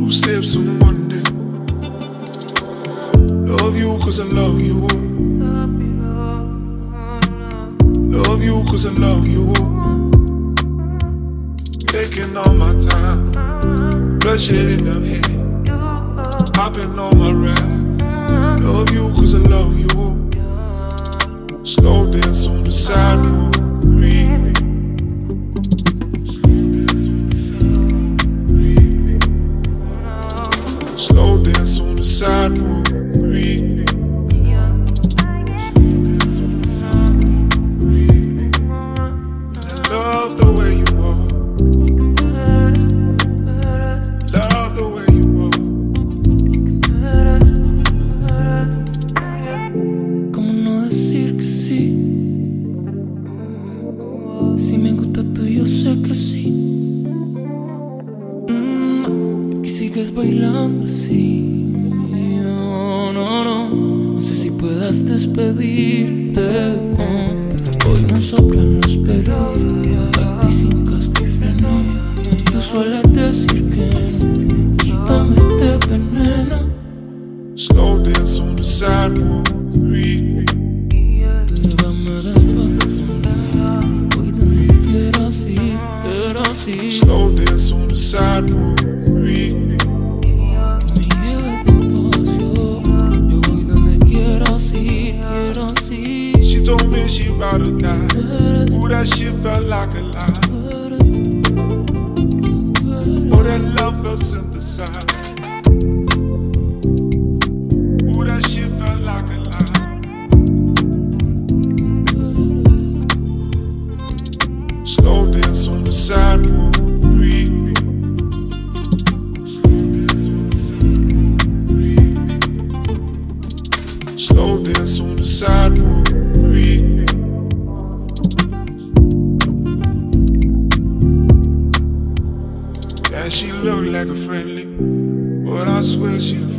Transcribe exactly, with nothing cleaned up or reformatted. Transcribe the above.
Two steps on a Monday. Love you cause I love you. Love you cause I love you. Taking all my time, blushing in the head, hopping on my ride. Love you cause I love you. Slow dance on the sidewalk, read me. Slow dance on the sidewalk, read me. I love the way you walk. Love the way you walk. ¿Cómo no decir que sí? Si me gusta tú, yo sé que sí. Mm, y sigues bailando así. No, no, no. No sé si puedas despedirte. Oh. Hoy no soplan los perros. A ti sin casco y freno. Tú sueles decir que no. Quítame este veneno. Slow dance on the sidewalk, read me. Llévame despacio, voy donde quieras ir, quieras ir. Slow dance on the sidewalk, read me. Que me lleves despacio, yo voy donde quieras ir, quieras ir. She told me she about to die. Ooh, that shit felt like a lie. Oh, that love felt synthesized. Ooh, that shit felt like a lie. Slow dance on the sidewalk, read me. Slow dance on the sidewalk, read me. Yeah, she look like a friendly, but I swear she a